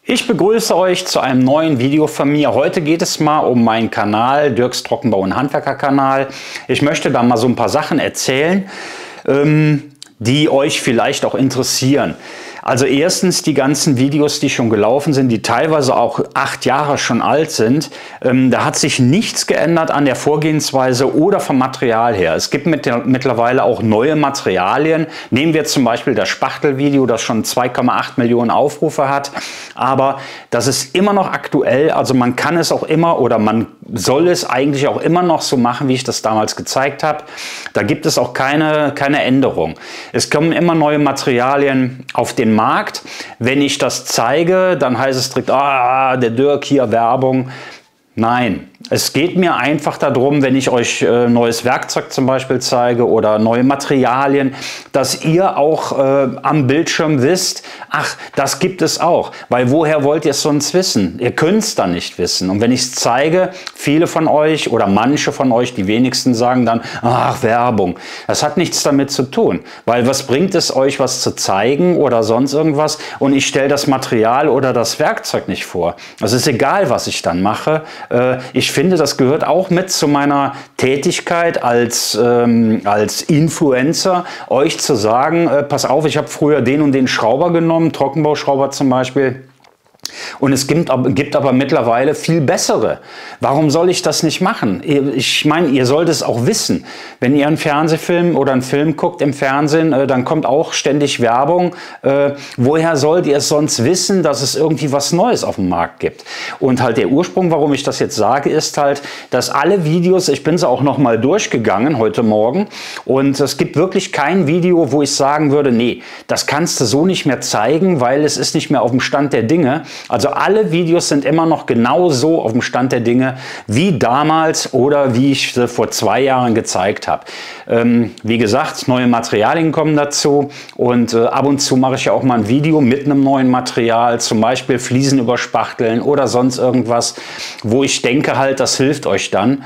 Ich begrüße euch zu einem neuen Video von mir. Heute geht es mal um meinen Kanal, Dirks Trockenbau- und Handwerker-Kanal. Ich möchte da mal so ein paar Sachen erzählen, die euch vielleicht auch interessieren. Also erstens die ganzen Videos, die schon gelaufen sind, die teilweise auch 8 Jahre schon alt sind. Da hat sich nichts geändert an der Vorgehensweise oder vom Material her. Es gibt mittlerweile auch neue Materialien. Nehmen wir zum Beispiel das Spachtelvideo, das schon 2,8 Millionen Aufrufe hat. Aber das ist immer noch aktuell. Also man kann es auch immer oder man soll es eigentlich auch immer noch so machen, wie ich das damals gezeigt habe. Da gibt es auch keine Änderung. Es kommen immer neue Materialien auf den Markt. Wenn ich das zeige, dann heißt es direkt, der Dirk hier Werbung. Nein, es geht mir einfach darum, wenn ich euch neues Werkzeug zum Beispiel zeige oder neue Materialien, dass ihr auch am Bildschirm wisst, ach, das gibt es auch. Weil woher wollt ihr es sonst wissen? Ihr könnt es dann nicht wissen. Und wenn ich es zeige, viele von euch oder manche von euch, die wenigsten sagen dann, ach, Werbung. Das hat nichts damit zu tun. Weil was bringt es euch, was zu zeigen oder sonst irgendwas? Und ich stelle das Material oder das Werkzeug nicht vor. Es ist egal, was ich dann mache. Ich finde, das gehört auch mit zu meiner Tätigkeit als Influencer, euch zu sagen, pass auf, ich habe früher den und den Schrauber genommen, Trockenbauschrauber zum Beispiel. Und es gibt aber mittlerweile viel bessere. Warum soll ich das nicht machen? Ich meine, ihr sollt es auch wissen. Wenn ihr einen Fernsehfilm oder einen Film guckt im Fernsehen, dann kommt auch ständig Werbung. Woher sollt ihr es sonst wissen, dass es irgendwie was Neues auf dem Markt gibt? Und halt der Ursprung, warum ich das jetzt sage, ist halt, dass alle Videos, ich bin sie auch noch mal durchgegangen heute Morgen, und es gibt wirklich kein Video, wo ich sagen würde, nee, das kannst du so nicht mehr zeigen, weil es ist nicht mehr auf dem Stand der Dinge. Also alle Videos sind immer noch genau so auf dem Stand der Dinge wie damals oder wie ich sie vor 2 Jahren gezeigt habe. Wie gesagt, neue Materialien kommen dazu, und ab und zu mache ich ja auch mal ein Video mit einem neuen Material, zum Beispiel Fliesen überspachteln oder sonst irgendwas, wo ich denke halt, das hilft euch dann,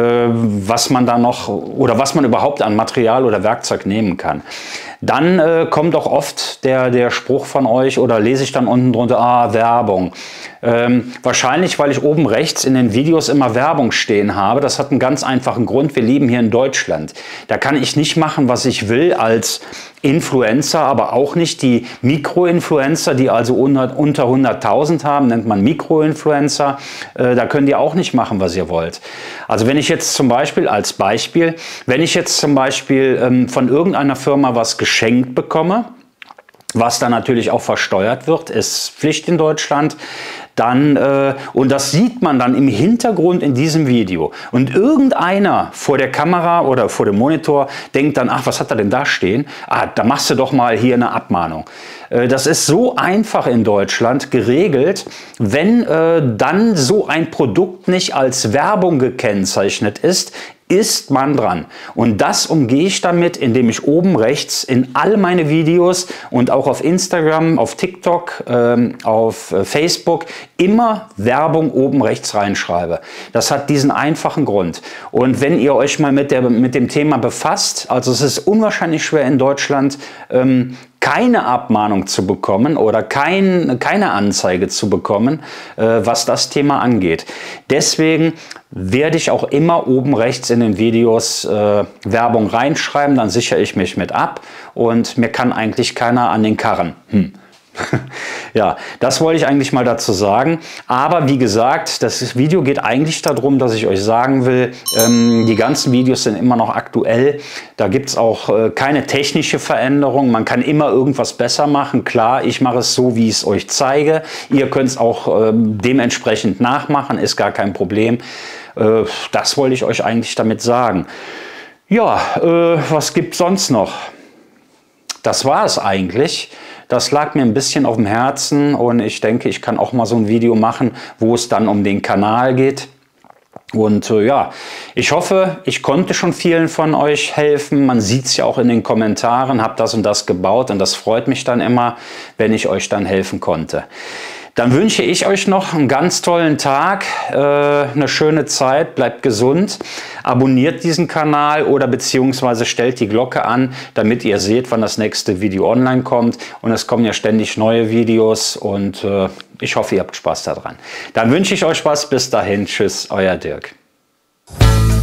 was man da noch oder was man überhaupt an Material oder Werkzeug nehmen kann. Dann kommt auch oft der Spruch von euch oder lese ich dann unten drunter, Werbung. Wahrscheinlich, weil ich oben rechts in den Videos immer Werbung stehen habe. Das hat einen ganz einfachen Grund. Wir leben hier in Deutschland. Da kann ich nicht machen, was ich will als Influencer, aber auch nicht die Mikroinfluencer, die also unter 100.000 haben, nennt man Mikroinfluencer. Da könnt ihr auch nicht machen, was ihr wollt. Also wenn ich jetzt zum Beispiel, wenn ich jetzt zum Beispiel von irgendeiner Firma was geschenkt bekomme, was dann natürlich auch versteuert wird, ist Pflicht in Deutschland, dann, und das sieht man dann im Hintergrund in diesem Video. Und irgendeiner vor der Kamera oder vor dem Monitor denkt dann, ach, was hat er denn da stehen? Da machst du doch mal hier eine Abmahnung. Das ist so einfach in Deutschland geregelt, wenn dann so ein Produkt nicht als Werbung gekennzeichnet ist man dran. Und das umgehe ich damit, indem ich oben rechts in all meine Videos und auch auf Instagram, auf TikTok, auf Facebook immer Werbung oben rechts reinschreibe. Das hat diesen einfachen Grund. Und wenn ihr euch mal mit dem Thema befasst, also es ist unwahrscheinlich schwer in Deutschland, keine Abmahnung zu bekommen oder keine Anzeige zu bekommen, was das Thema angeht. Deswegen werde ich auch immer oben rechts in den Videos Werbung reinschreiben, dann sichere ich mich mit ab und mir kann eigentlich keiner an den Karren. Ja, das wollte ich eigentlich mal dazu sagen. Aber wie gesagt, das Video geht eigentlich darum, dass ich euch sagen will, die ganzen Videos sind immer noch aktuell. Da gibt es auch keine technische Veränderung. Man kann immer irgendwas besser machen. Klar, ich mache es so, wie ich es euch zeige. Ihr könnt es auch dementsprechend nachmachen, ist gar kein Problem. Das wollte ich euch eigentlich damit sagen. Ja, was gibt es sonst noch? Das war es eigentlich. Das lag mir ein bisschen auf dem Herzen, und ich denke, ich kann auch mal so ein Video machen, wo es dann um den Kanal geht. Und ja, ich hoffe, ich konnte schon vielen von euch helfen. Man sieht es ja auch in den Kommentaren, habe das und das gebaut, und das freut mich dann immer, wenn ich euch dann helfen konnte. Dann wünsche ich euch noch einen ganz tollen Tag, eine schöne Zeit, bleibt gesund, abonniert diesen Kanal oder beziehungsweise stellt die Glocke an, damit ihr seht, wann das nächste Video online kommt. Und es kommen ja ständig neue Videos und ich hoffe, ihr habt Spaß daran. Dann wünsche ich euch was. Bis dahin. Tschüss, euer Dirk.